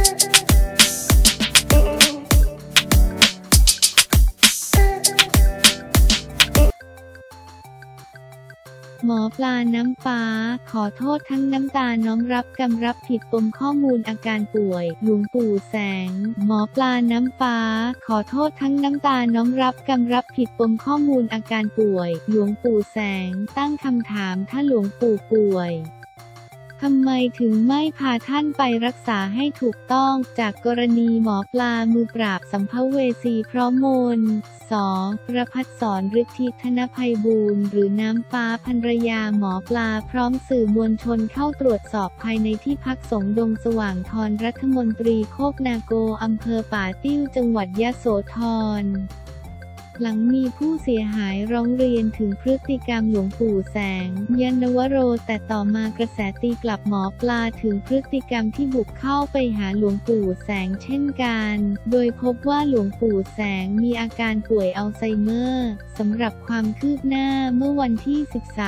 หมอปลาน้ำฟ้าขอโทษทั้งน้ำตาน้อมรับกรรมรับผิดปมข้อมูลอาการป่วยหลวงปู่แสงหมอปลาน้ำฟ้าขอโทษทั้งน้ำตาน้อมรับกรรมรับผิดปมข้อมูลอาการป่วยหลวงปู่แสงตั้งคำถามถ้าหลวงปู่ป่วยทำไมถึงไม่พาท่านไปรักษาให้ถูกต้องจากกรณีหมอปลามือปราบสัมภเวสีพร้อมมนต์ประภัสสร ฤทธิธนภัยบูรณ์หรือน้ำฟ้าภรรยาหมอปลาพร้อมสื่อมวลชนเข้าตรวจสอบภายในที่พักสงฆ์ดงสว่างธรรัฐมนตรีโคกนาโกอำเภอป่าติ้วจังหวัดยโสธรหลังมีผู้เสียหายร้องเรียนถึงพฤติกรรมหลวงปู่แสงยานวโรแต่ต่อมากระแสตีกลับหมอปลาถึงพฤติกรรมที่บุกเข้าไปหาหลวงปู่แสงเช่นกันโดยพบว่าหลวงปู่แสงมีอาการป่วยอัลไซเมอร์สำหรับความคืบหน้าเมื่อวันที่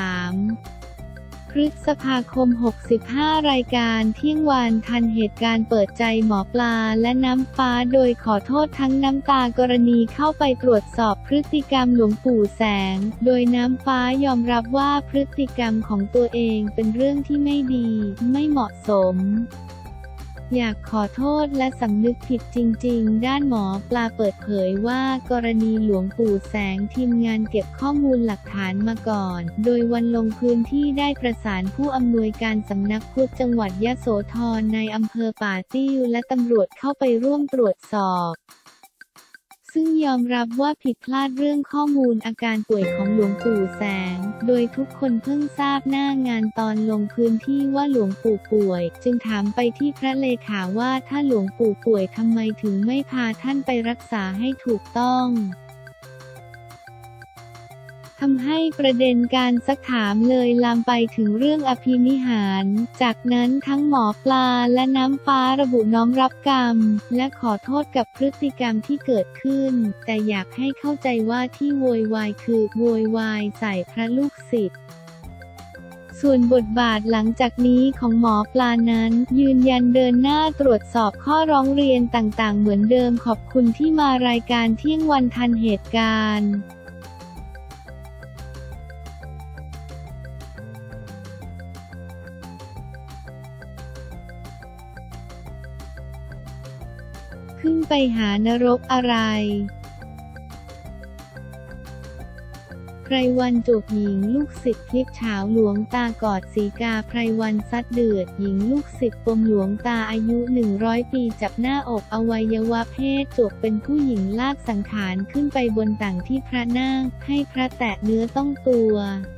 13 พฤษภาคม 65 รายการเที่ยงวันทันเหตุการณ์เปิดใจหมอปลาและน้ำฟ้าโดยขอโทษทั้งน้ำตากรณีเข้าไปตรวจสอบพฤติกรรมหลวงปู่แสงโดยน้ำฟ้ายอมรับว่าพฤติกรรมของตัวเองเป็นเรื่องที่ไม่ดีไม่เหมาะสมอยากขอโทษและสำนึกผิดจริงๆด้านหมอปลาเปิดเผยว่ากรณีหลวงปู่แสงทีมงานเก็บข้อมูลหลักฐานมาก่อนโดยวันลงพื้นที่ได้ประสานผู้อำนวยการสำนักพุทธจังหวัดยโสธรในอำเภอป่าติ้วและตำรวจเข้าไปร่วมตรวจสอบซึ่งยอมรับว่าผิดพลาดเรื่องข้อมูลอาการป่วยของหลวงปู่แสงโดยทุกคนเพิ่งทราบหน้างานตอนลงพื้นที่ว่าหลวงปู่ป่วยจึงถามไปที่พระเลขาว่าถ้าหลวงปู่ป่วยทำไมถึงไม่พาท่านไปรักษาให้ถูกต้องทำให้ประเด็นการซักถามเลยลามไปถึงเรื่องอภินิหารจากนั้นทั้งหมอปลาและน้ำฟ้าระบุน้อมรับกรรมและขอโทษกับพฤติกรรมที่เกิดขึ้นแต่อยากให้เข้าใจว่าที่โวยวายคือโวยวายใส่พระลูกศิษย์ส่วนบทบาทหลังจากนี้ของหมอปลานั้นยืนยันเดินหน้าตรวจสอบข้อร้องเรียนต่างๆเหมือนเดิมขอบคุณที่มารายการเที่ยงวันทันเหตุการณ์ขึ้นไปหานรกอะไรไพรวันจบหญิงลูกศิษย์คลิปเฉาหลวงตากอดศรีกาไพรวันซัดเดือดหญิงลูกศิษย์ปมหลวงตาอายุ 100 ปีจับหน้าอกอวัยวะเพศจบเป็นผู้หญิงลากสังขารขึ้นไปบนต่างที่พระนั่งให้พระแตะเนื้อต้องตัว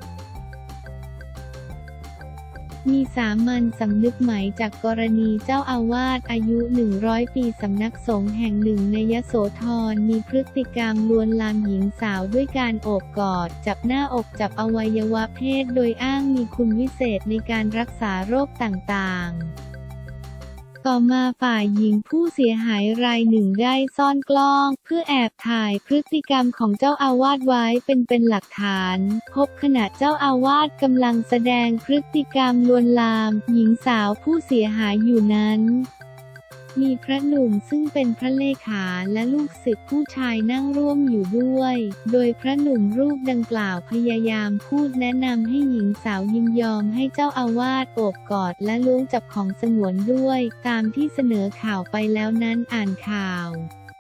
มีสามัญสำนึกไหมจากกรณีเจ้าอาวาสอายุ 100 ปีสำนักสงฆ์แห่งหนึ่งในยโสธรมีพฤติกรรมลวนลามหญิงสาวด้วยการโอบกอดจับหน้าอกจับอวัยวะเพศโดยอ้างมีคุณวิเศษในการรักษาโรคต่างๆต่อมาฝ่ายหญิงผู้เสียหายรายหนึ่งได้ซ่อนกล้องเพื่อแอบถ่ายพฤติกรรมของเจ้าอาวาสไว้เป็นหลักฐานพบขณะเจ้าอาวาสกำลังแสดงพฤติกรรมลวนลามหญิงสาวผู้เสียหายอยู่นั้นมีพระหนุ่มซึ่งเป็นพระเลขาและลูกศิษย์ผู้ชายนั่งร่วมอยู่ด้วยโดยพระหนุ่มรูปดังกล่าวพยายามพูดแนะนำให้หญิงสาวยินยอมให้เจ้าอาวาสโอบกอดและล้วงจับของสงวนด้วยตามที่เสนอข่าวไปแล้วนั้นอ่านข่าว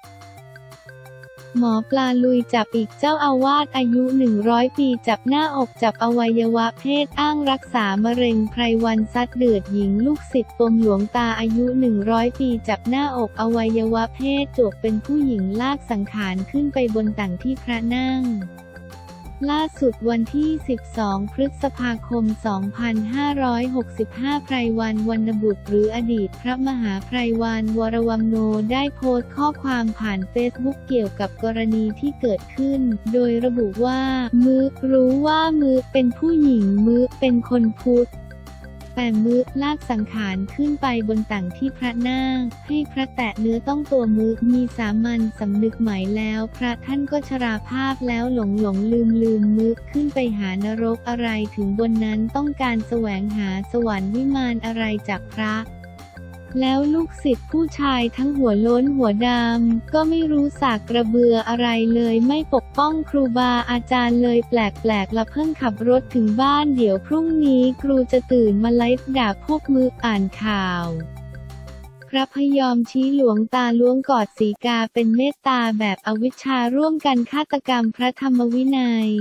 หมอปลาลุยจับอีกเจ้าอาวาสอายุ 100 ปีจับหน้าอกจับอวัยวะเพศอ้างรักษามะเร็งไพรวันซัดเดือดหญิงลูกศิษย์ปมหลวงตาอายุ 100 ปีจับหน้าอกอวัยวะเพศจบเป็นผู้หญิงลากสังขารขึ้นไปบนต่างที่พระนั่งล่าสุดวันที่ 12 พฤษภาคม 2565 ไพรวันวรรณบุตรหรืออดีตพระมหาไพรวันวรวัมโนได้โพสต์ข้อความผ่านเฟซบุ๊กเกี่ยวกับกรณีที่เกิดขึ้นโดยระบุว่ารู้ว่าเป็นผู้หญิงเป็นคนพุทธแต่ลากสังขารขึ้นไปบนต่างที่พระนั่งให้พระแตะเนื้อต้องตัวมีสามัญสำนึกไหมแล้วพระท่านก็ชราภาพแล้วหลงลืมขึ้นไปหานรกอะไรถึงบนนั้นต้องการแสวงหาสวรรค์วิมานอะไรจากพระแล้วลูกศิษย์ผู้ชายทั้งหัวโล้นหัวดำก็ไม่รู้สากกระเบืออะไรเลยไม่ปกป้องครูบาอาจารย์เลยแปลกๆละเพิ่งขับรถถึงบ้านเดี๋ยวพรุ่งนี้ครูจะตื่นมาไลฟ์ด่าพวกมืออ่านข่าวพระพยอมชี้หลวงตาล้วงกอดสีกาเป็นเมตตาแบบอวิชชาร่วมกันฆาตกรรมพระธรรมวินัย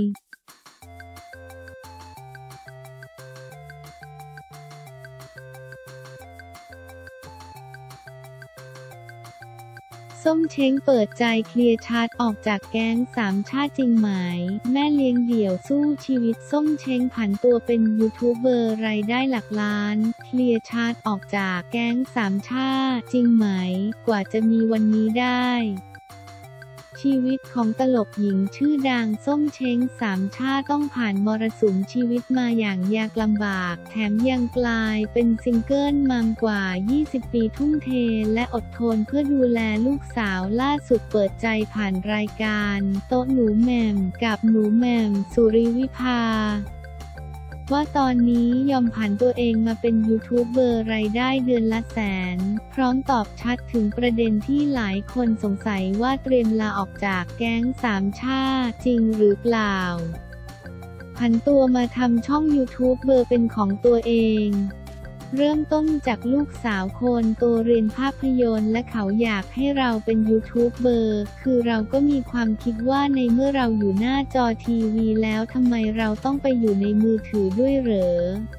ส้มเช้งเปิดใจเคลียร์ชัดออกจากแก๊งสามชาติจริงไหมแม่เลี้ยงเดี่ยวสู้ชีวิตส้มเช้งผันตัวเป็นยูทูบเบอร์รายได้หลักล้านเคลียร์ชัดออกจากแก๊งสามชาติจริงไหมกว่าจะมีวันนี้ได้ชีวิตของตลกหญิงชื่อดังส้มเช้งสามชาติต้องผ่านมรสุมชีวิตมาอย่างยากลำบากแถมยังกลายเป็นซิงเกิลมัมกว่า 20 ปีทุ่มเทและอดทนเพื่อดูแลลูกสาวล่าสุดเปิดใจผ่านรายการโต๊ะหนูแหม่มกับหนูแหม่มสุริวิภาว่าตอนนี้ยอมผันตัวเองมาเป็นยูทูบเบอร์รายได้เดือนละแสนพร้อมตอบชัดถึงประเด็นที่หลายคนสงสัยว่าเตรียมลาออกจากแก๊งสามชาติจริงหรือเปล่าผันตัวมาทำช่องยูทูบเบอร์เป็นของตัวเองเริ่มต้นจากลูกสาวคนโตเรียนภาพยนตร์และเขาอยากให้เราเป็นยูทูบเบอร์คือเราก็มีความคิดว่าในเมื่อเราอยู่หน้าจอทีวีแล้วทำไมเราต้องไปอยู่ในมือถือด้วยเหรอ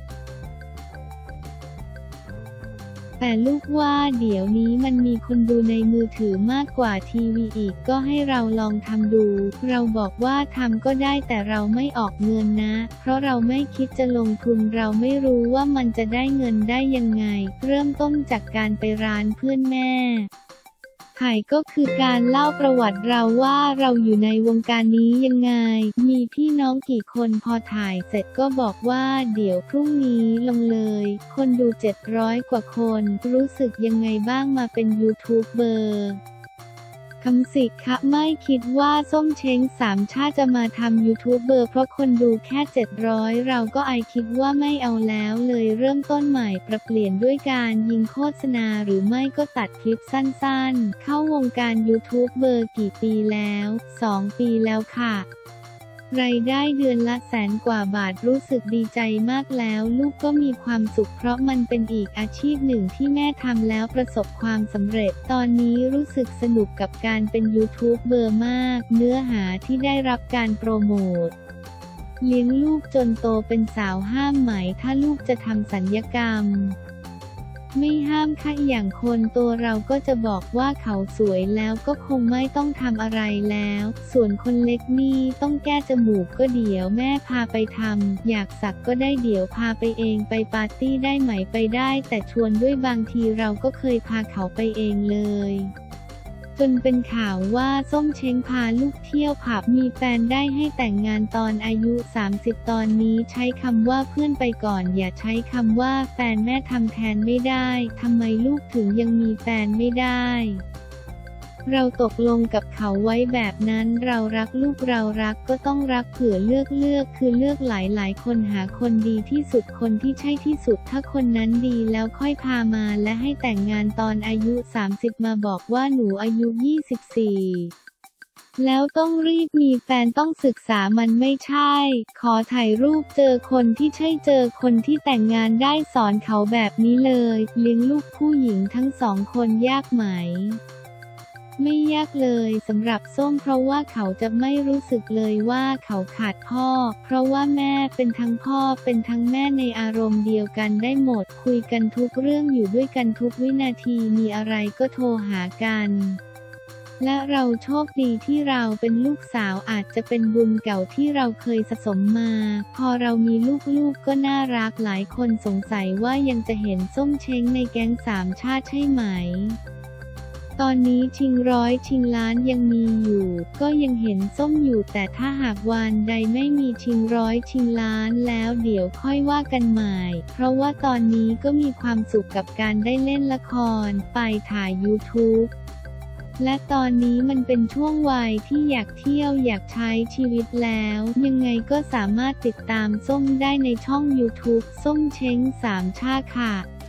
แต่ลูกว่าเดี๋ยวนี้มันมีคนดูในมือถือมากกว่าทีวีอีกก็ให้เราลองทำดูเราบอกว่าทำก็ได้แต่เราไม่ออกเงินนะเพราะเราไม่คิดจะลงทุนเราไม่รู้ว่ามันจะได้เงินได้ยังไงเริ่มต้นจากการไปร้านเพื่อนแม่ไข่ก็คือการเล่าประวัติเราว่าเราอยู่ในวงการนี้ยังไงมีพี่น้องกี่คนพอถ่ายเสร็จก็บอกว่าเดี๋ยวพรุ่งนี้ลงเลยคนดู700 กว่าคนรู้สึกยังไงบ้างมาเป็นยูทูบเบอร์คำสิคะไม่คิดว่าส้มเช้งสามชาติจะมาทำยูทูบเบอร์เพราะคนดูแค่700เราก็คิดว่าไม่เอาแล้วเลยเริ่มต้นใหม่ปรับเปลี่ยนด้วยการยิงโฆษณาหรือไม่ก็ตัดคลิปสั้นๆเข้าวงการยูทูบเบอร์กี่ปีแล้ว2 ปีแล้วค่ะรายได้เดือนละ100,000 กว่าบาทรู้สึกดีใจมากแล้วลูกก็มีความสุขเพราะมันเป็นอีกอาชีพหนึ่งที่แม่ทำแล้วประสบความสำเร็จตอนนี้รู้สึกสนุกกับการเป็นยูทูบเบอร์มากเนื้อหาที่ได้รับการโปรโมทเลี้ยงลูกจนโตเป็นสาวห้ามไหมถ้าลูกจะทำศัลยกรรมไม่ห้ามค่ะอย่างคนตัวเราก็จะบอกว่าเขาสวยแล้วก็คงไม่ต้องทำอะไรแล้วส่วนคนเล็กนี่ต้องแก้จมูกก็เดี๋ยวแม่พาไปทำอยากสักก็ได้เดี๋ยวพาไปเองไปปาร์ตี้ได้ไหมไปได้แต่ชวนด้วยบางทีเราก็เคยพาเขาไปเองเลยจนเป็นข่าวว่าส้มเช้งพาลูกเที่ยวผับมีแฟนได้ให้แต่งงานตอนอายุ30ตอนนี้ใช้คำว่าเพื่อนไปก่อนอย่าใช้คำว่าแฟนแม่ทำแทนไม่ได้ทำไมลูกถึงยังมีแฟนไม่ได้เราตกลงกับเขาไว้แบบนั้นเรารักลูกเรารักก็ต้องรักเผื่อเลือกคือเลือกหลายคนหาคนดีที่สุดคนที่ใช่ที่สุดถ้าคนนั้นดีแล้วค่อยพามาและให้แต่งงานตอนอายุ30มาบอกว่าหนูอายุ24แล้วต้องรีบมีแฟนต้องศึกษามันไม่ใช่ขอถ่ายรูปเจอคนที่ใช่เจอคนที่แต่งงานได้สอนเขาแบบนี้เลยเลี้ยงลูกผู้หญิงทั้ง2 คนยากไหมไม่ยากเลยสำหรับส้มเพราะว่าเขาจะไม่รู้สึกเลยว่าเขาขาดพ่อเพราะว่าแม่เป็นทั้งพ่อเป็นทั้งแม่ในอารมณ์เดียวกันได้หมดคุยกันทุกเรื่องอยู่ด้วยกันทุกวินาทีมีอะไรก็โทรหากันและเราโชคดีที่เราเป็นลูกสาวอาจจะเป็นบุญเก่าที่เราเคยสะสมมาพอเรามีลูกก็น่ารักหลายคนสงสัยว่ายังจะเห็นส้มเช้งในแก๊งสามชาติใช่ไหมตอนนี้ชิงร้อยชิงล้านยังมีอยู่ก็ยังเห็นส้มอยู่แต่ถ้าหากวันใดไม่มีชิงร้อยชิงล้านแล้วเดี๋ยวค่อยว่ากันใหม่เพราะว่าตอนนี้ก็มีความสุขกับการได้เล่นละครไปถ่าย YouTube และตอนนี้มันเป็นช่วงวัยที่อยากเที่ยวอยากใช้ชีวิตแล้วยังไงก็สามารถติดตามส้มได้ในช่อง YouTube ส้มเช้งสามชาติค่ะ